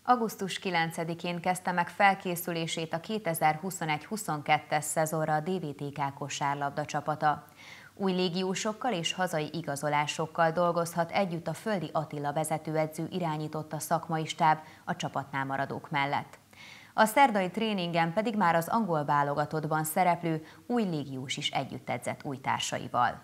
Augusztus 9-én kezdte meg felkészülését a 2021-22-es szezonra a DVTK kosárlabda csapata. Új légiósokkal és hazai igazolásokkal dolgozhat együtt a Földi Attila vezetőedző irányította szakmai stáb a csapatnál maradók mellett. A szerdai tréningen pedig már az angol válogatottban szereplő új légiós is együtt edzett új társaival.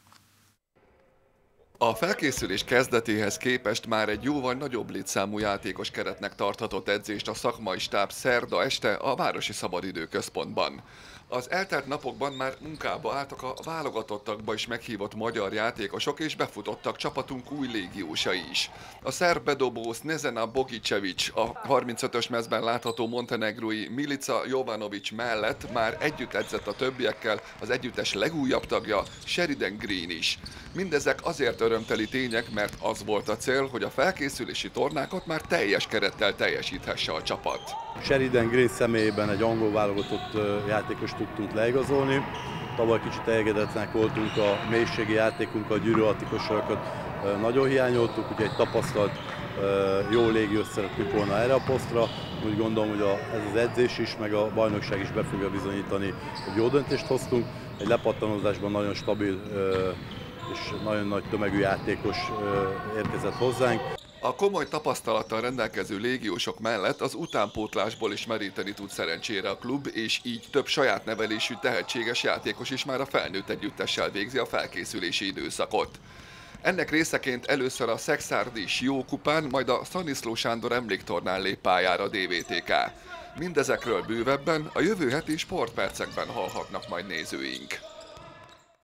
A felkészülés kezdetéhez képest már egy jóval nagyobb létszámú játékos keretnek tarthatott edzést a szakmai stáb szerda este a Városi Szabadidőközpontban. Az eltelt napokban már munkába álltak a válogatottakba is meghívott magyar játékosok, és befutottak csapatunk új légiósai is. A szerb bedobó Snezena Bogicevic, a 35-ös mezben látható montenegrói Milica Jovanovic mellett már együtt edzett a többiekkel az együttes legújabb tagja, Sheridan Green is. Mindezek azért örömteli tények, mert az volt a cél, hogy a felkészülési tornákat már teljes kerettel teljesíthesse a csapat. Sheridan Green személyében egy angol válogatott játékost tudtunk leigazolni. Tavaly kicsit elégedetlenek voltunk a mélységi játékunkkal, a gyűrű alatti kosarakat nagyon hiányoltuk, úgyhogy egy tapasztalt, jó légiót szerettük volna erre a posztra. Úgy gondolom, hogy ez az edzés is, meg a bajnokság is be fogja bizonyítani, hogy jó döntést hoztunk. Egy lepattanózásban nagyon stabil és nagyon nagy tömegű játékos érkezett hozzánk. A komoly tapasztalattal rendelkező légiósok mellett az utánpótlásból is meríteni tud szerencsére a klub, és így több saját nevelésű tehetséges játékos is már a felnőtt együttessel végzi a felkészülési időszakot. Ennek részeként először a Szekszárdi Sió kupán, majd a Szaniszló Sándor emléktornán lép pályára a DVTK. Mindezekről bővebben a jövő heti sportpercekben hallhatnak majd nézőink.